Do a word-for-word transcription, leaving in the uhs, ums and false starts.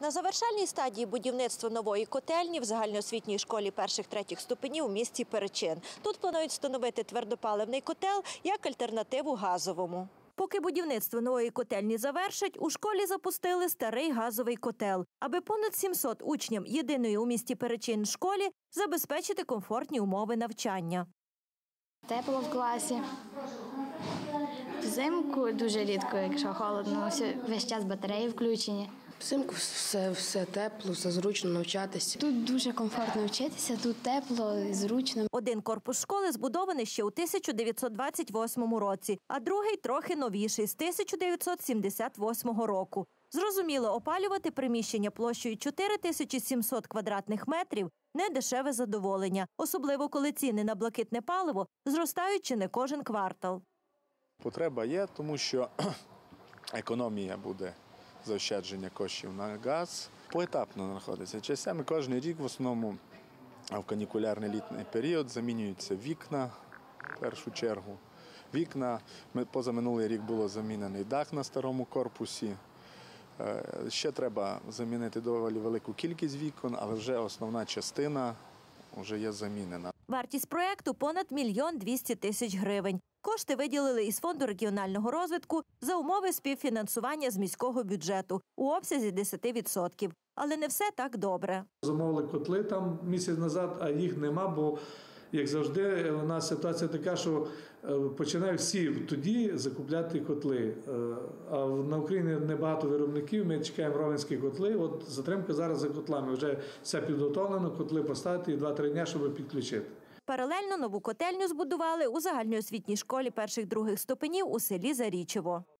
На завершальній стадії будівництва нової котельні в загальноосвітній школі перших-третіх ступенів у місті Перечин. Тут планують встановити твердопаливний котел як альтернативу газовому. Поки будівництво нової котельні завершать, у школі запустили старий газовий котел, аби понад сімсот учням єдиної у місті Перечин школі забезпечити комфортні умови навчання. Тепло в класі. Взимку дуже рідко, якщо холодно, весь час батареї включені. Взимку все, все тепло, все зручно навчатися. Тут дуже комфортно вчитися, тут тепло і зручно. Один корпус школи збудований ще у тисяча дев'ятсот двадцять восьмому році, а другий трохи новіший – з тисяча дев'ятсот сімдесят восьмого року. Зрозуміло, опалювати приміщення площею чотири тисячі сімсот квадратних метрів – не дешеве задоволення, особливо коли ціни на блакитне паливо зростають чи не кожен квартал. Потреба є, тому що економія буде, заощадження коштів на газ. Поетапно знаходиться. Часами кожен рік, в основному в канікулярний літній період, замінюються вікна в першу чергу. Вікна, позаминулий рік було замінений дах на старому корпусі. Ще треба замінити доволі велику кількість вікон, але вже основна частина вже є замінена. Вартість проєкту – понад мільйон двісті тисяч гривень. Кошти виділили із Фонду регіонального розвитку за умови співфінансування з міського бюджету у обсязі десять відсотків. Але не все так добре. Замовили котли там місяць назад, а їх нема, бо, як завжди, у нас ситуація така, що починають всі тоді закупляти котли. А на Україні небагато виробників, ми чекаємо ровенські котли. От затримка зараз за котлами. Вже все підготовлено, котли поставити і два-три дні, щоб підключити. Паралельно нову котельню збудували у загальноосвітній школі перших-других ступенів у селі Зарічево.